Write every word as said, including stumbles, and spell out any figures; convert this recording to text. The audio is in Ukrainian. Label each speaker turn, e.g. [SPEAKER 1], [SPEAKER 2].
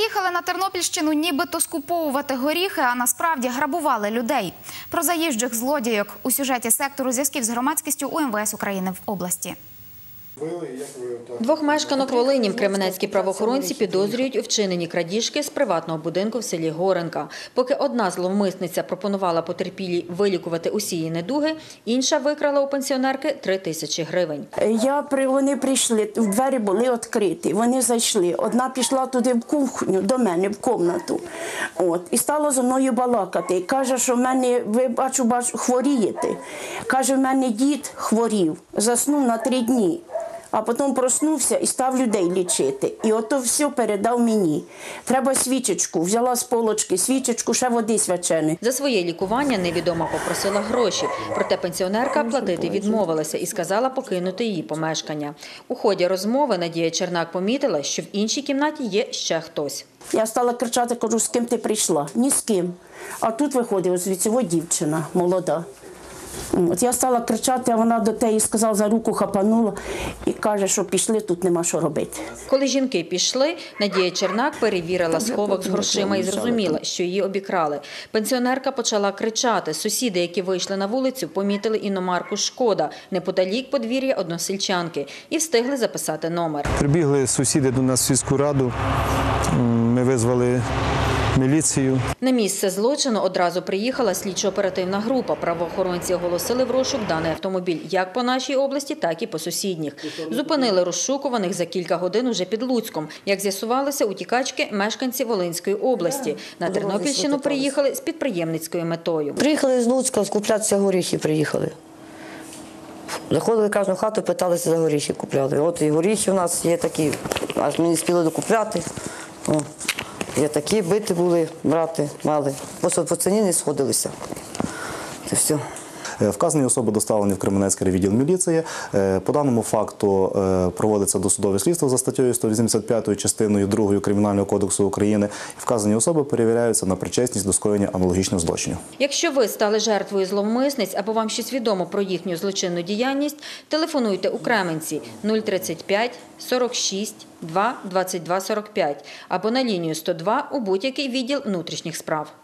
[SPEAKER 1] Приїхали на Тернопільщину нібито скуповувати горіхи, а насправді грабували людей. Про заїжджих злодійок у сюжеті сектору зв'язків з громадськістю у ем ве ес України в області.
[SPEAKER 2] Двох мешканок Волині кременецькі правоохоронці підозрюють у вчиненні крадіжки з приватного будинку в селі Горенка. Поки одна зловмисниця пропонувала потерпілій вилікувати усі її недуги, інша викрала у пенсіонерки три тисячі гривень.
[SPEAKER 3] Я, вони прийшли, двері були відкриті, вони зайшли. Одна пішла туди в кухню, до мене, в кімнату. От, і стала зі мною балакати. Каже, що в мене, ви бачу, бачу, хворієте. Каже, в мене дід хворів, заснув на три дні. А потім проснувся і став людей лічити. І ото все передав мені. Треба свічечку. Взяла з полочки свічечку, ще води свяченої.
[SPEAKER 2] За своє лікування невідома попросила гроші. Проте пенсіонерка платити відмовилася і сказала покинути її помешкання. У ході розмови Надія Чернак помітила, що в іншій кімнаті є ще хтось.
[SPEAKER 3] Я стала кричати, кажу, з ким ти прийшла? Ні з ким. А тут виходить звідси дівчина молода. От я стала кричати, а вона до теї сказала, за руку хапанула і каже, що пішли, тут нема що робити.
[SPEAKER 2] Коли жінки пішли, Надія Чернак перевірила сховок з грошима і зрозуміла, що її обікрали. Пенсіонерка почала кричати. Сусіди, які вийшли на вулицю, помітили іномарку «Шкода» неподалік подвір'я односельчанки і встигли записати номер.
[SPEAKER 4] Прибігли сусіди до нас в сільську раду, ми визвали міліцію.
[SPEAKER 2] На місце злочину одразу приїхала слідчо-оперативна група. Правоохоронці оголосили в розшук даний автомобіль як по нашій області, так і по сусідніх. Зупинили розшукуваних за кілька годин уже під Луцьком. Як з'ясувалося, утікачки – мешканці Волинської області. На Тернопільщину приїхали з підприємницькою метою.
[SPEAKER 5] Приїхали з Луцька, скуплятися горіхи приїхали. Заходили в кожну хату, питалися за горіхи, купляли. От і горіхи у нас є такі, аж ми не спіли докупляти. О. Є такі, бити були, брати, мали. Просто по ціні не сходилися. Це все.
[SPEAKER 6] Вказані особи доставлені в Кременецький відділ міліції. По даному факту проводиться досудове слідство за статтею сто вісімдесят п'ятою частиною другою Кримінального кодексу України. Вказані особи перевіряються на причетність до скоєння аналогічних злочинів.
[SPEAKER 2] Якщо ви стали жертвою зловмисниць або вам щось відомо про їхню злочинну діяльність, телефонуйте у Кременці нуль тридцять п'ять сорок шість два двадцять два сорок п'ять або на лінію сто два у будь-який відділ внутрішніх справ.